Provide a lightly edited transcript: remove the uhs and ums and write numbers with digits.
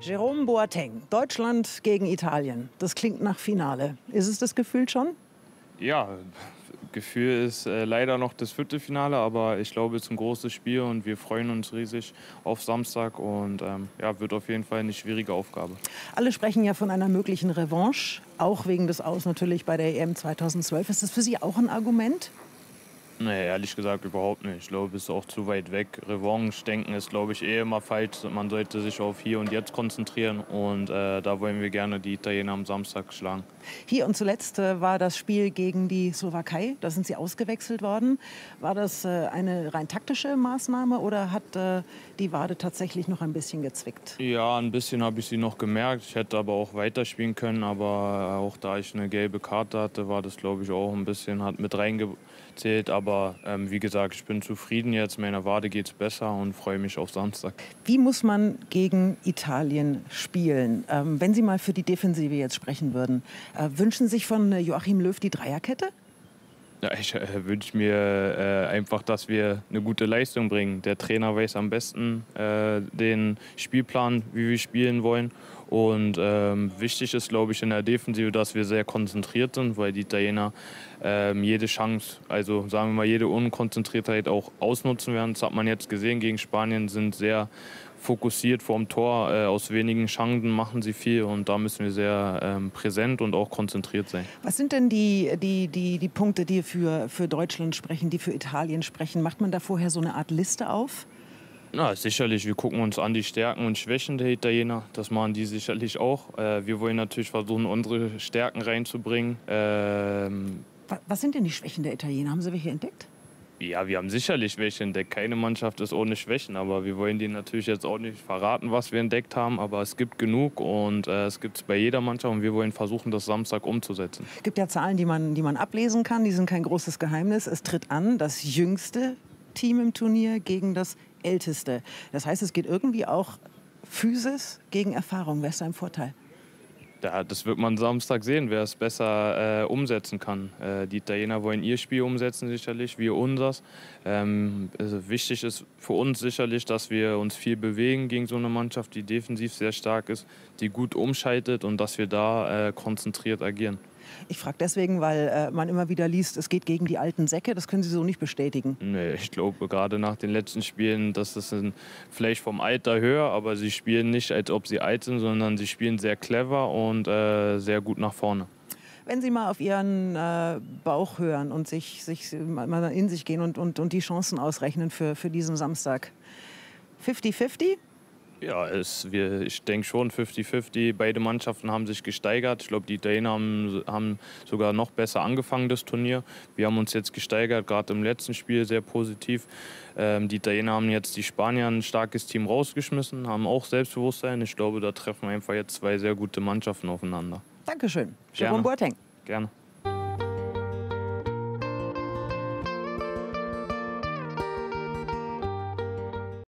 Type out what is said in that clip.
Jerome Boateng, Deutschland gegen Italien. Das klingt nach Finale. Ist es das Gefühl schon? Ja, Gefühl ist leider noch das Viertelfinale, aber ich glaube, es ist ein großes Spiel und wir freuen uns riesig auf Samstag und ja, wird auf jeden Fall eine schwierige Aufgabe. Alle sprechen ja von einer möglichen Revanche, auch wegen des Aus natürlich bei der EM 2012. Ist das für Sie auch ein Argument? Nee, ehrlich gesagt überhaupt nicht. Ich glaube, es ist auch zu weit weg. Revanche-Denken ist, glaube ich, immer falsch. Man sollte sich auf Hier und Jetzt konzentrieren und da wollen wir gerne die Italiener am Samstag schlagen. Hier und zuletzt war das Spiel gegen die Slowakei. Da sind Sie ausgewechselt worden. War das eine rein taktische Maßnahme oder hat die Wade tatsächlich noch ein bisschen gezwickt? Ja, ein bisschen habe ich sie noch gemerkt. Ich hätte aber auch weiterspielen können, aber auch da ich eine gelbe Karte hatte, war das, glaube ich, auch ein bisschen, hat mit reingezählt. Aber wie gesagt, ich bin zufrieden jetzt. Meiner Wade geht es besser und freue mich auf Samstag. Wie muss man gegen Italien spielen? Wenn Sie mal für die Defensive jetzt sprechen würden, wünschen Sie sich von Joachim Löw die Dreierkette? Ja, ich wünsche mir einfach, dass wir eine gute Leistung bringen. Der Trainer weiß am besten den Spielplan, wie wir spielen wollen. Und wichtig ist, glaube ich, in der Defensive, dass wir sehr konzentriert sind, weil die Italiener jede Chance, also sagen wir mal jede Unkonzentriertheit auch ausnutzen werden. Das hat man jetzt gesehen gegen Spanien, sind sehr fokussiert vorm Tor. Aus wenigen Chancen machen sie viel und da müssen wir sehr präsent und auch konzentriert sein. Was sind denn die Punkte, die für Deutschland sprechen, die für Italien sprechen? Macht man da vorher so eine Art Liste auf? Na, sicherlich, wir gucken uns an die Stärken und Schwächen der Italiener. Das machen die sicherlich auch. Wir wollen natürlich versuchen, unsere Stärken reinzubringen. Was sind denn die Schwächen der Italiener? Haben Sie welche entdeckt? Ja, wir haben sicherlich welche entdeckt. Keine Mannschaft ist ohne Schwächen, aber wir wollen denen natürlich jetzt auch nicht verraten, was wir entdeckt haben. Aber es gibt genug und es gibt es bei jeder Mannschaft und wir wollen versuchen, das Samstag umzusetzen. Es gibt ja Zahlen, die man ablesen kann. Die sind kein großes Geheimnis. Es tritt an, das jüngste Team im Turnier gegen das älteste. Das heißt, es geht irgendwie auch Physis gegen Erfahrung. Wer ist da im Vorteil? Ja, das wird man Samstag sehen, wer es besser umsetzen kann. Die Italiener wollen ihr Spiel umsetzen sicherlich, wir unseres. Also wichtig ist für uns sicherlich, dass wir uns viel bewegen gegen so eine Mannschaft, die defensiv sehr stark ist, die gut umschaltet und dass wir da konzentriert agieren. Ich frage deswegen, weil man immer wieder liest, es geht gegen die alten Säcke. Das können Sie so nicht bestätigen. Nee, ich glaube, gerade nach den letzten Spielen, das ist vielleicht vom Alter höher, aber sie spielen nicht, als ob sie alt sind, sondern sie spielen sehr clever und sehr gut nach vorne. Wenn Sie mal auf Ihren Bauch hören und sich mal in sich gehen und die Chancen ausrechnen für diesen Samstag. 50-50? Ja, ich denke schon 50-50. Beide Mannschaften haben sich gesteigert. Ich glaube, die Italiener haben sogar noch besser angefangen, das Turnier. Wir haben uns jetzt gesteigert, gerade im letzten Spiel sehr positiv. Die Italiener haben jetzt die Spanier ein starkes Team rausgeschmissen, haben auch Selbstbewusstsein. Ich glaube, da treffen einfach jetzt zwei sehr gute Mannschaften aufeinander. Dankeschön. Jerome Boateng. Gerne.